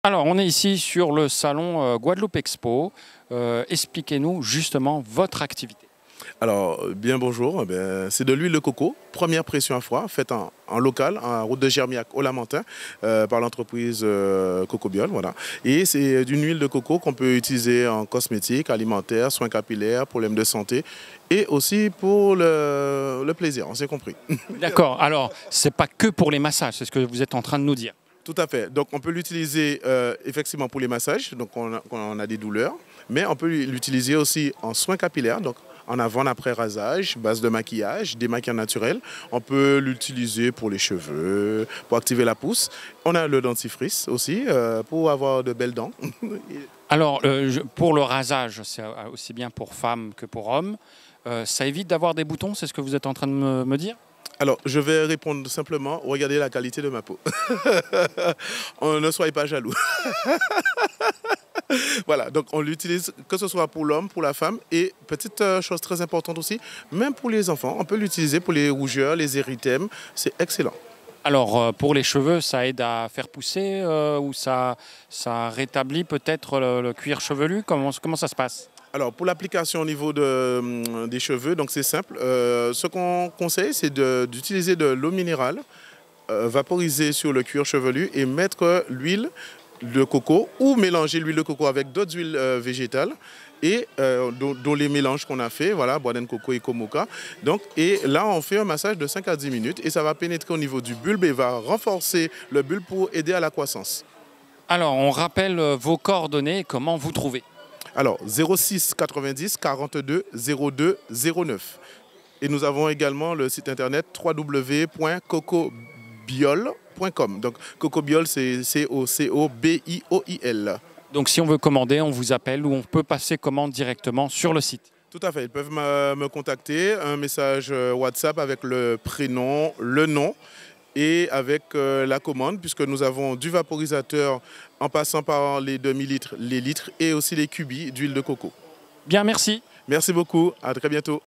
Alors, on est ici sur le salon Guadeloupe Expo. Expliquez-nous justement votre activité. Alors, bien bonjour, c'est de l'huile de coco, première pression à froid, faite en local, en route de Germiac au Lamentin, par l'entreprise Cocobiol. Voilà. Et c'est d'une huile de coco qu'on peut utiliser en cosmétique, alimentaire, soins capillaires, problèmes de santé et aussi pour le plaisir, on s'est compris. D'accord, alors, c'est pas que pour les massages, c'est ce que vous êtes en train de nous dire. Tout à fait. Donc, on peut l'utiliser effectivement pour les massages, donc quand on a des douleurs, mais on peut l'utiliser aussi en soins capillaires, donc en avant, après rasage, base de maquillage, démaquillant naturel. On peut l'utiliser pour les cheveux, pour activer la pousse. On a le dentifrice aussi, pour avoir de belles dents. Alors, pour le rasage, c'est aussi bien pour femmes que pour hommes. Ça évite d'avoir des boutons, c'est ce que vous êtes en train de me dire? Alors, je vais répondre simplement, regardez la qualité de ma peau. Ne soyez pas jaloux. Voilà, donc on l'utilise que ce soit pour l'homme, pour la femme et petite chose très importante aussi, même pour les enfants, on peut l'utiliser pour les rougeurs, les érythèmes, c'est excellent. Alors, pour les cheveux, ça aide à faire pousser ou ça rétablit peut-être le cuir chevelu? Comment ça se passe? Alors pour l'application au niveau des cheveux, donc c'est simple. Ce qu'on conseille, c'est d'utiliser de l'eau minérale vaporisée sur le cuir chevelu et mettre l'huile de coco ou mélanger l'huile de coco avec d'autres huiles végétales et dont les mélanges qu'on a fait, voilà, Bois coco et Komoka. Donc, et là, on fait un massage de 5 à 10 minutes et ça va pénétrer au niveau du bulbe et va renforcer le bulbe pour aider à la croissance. Alors, on rappelle vos coordonnées et comment vous trouver. Alors, 06 90 42 02 09. Et nous avons également le site internet www.cocobiol.com. Donc, Cocobiol, c'est COCOBIOIL. Donc, si on veut commander, on vous appelle ou on peut passer commande directement sur le site. Tout à fait. Ils peuvent me contacter, un message WhatsApp avec le prénom, le nom et avec la commande, puisque nous avons du vaporisateur en passant par les demi-litres, les litres et aussi les cubis d'huile de coco. Bien, merci. Merci beaucoup. À très bientôt.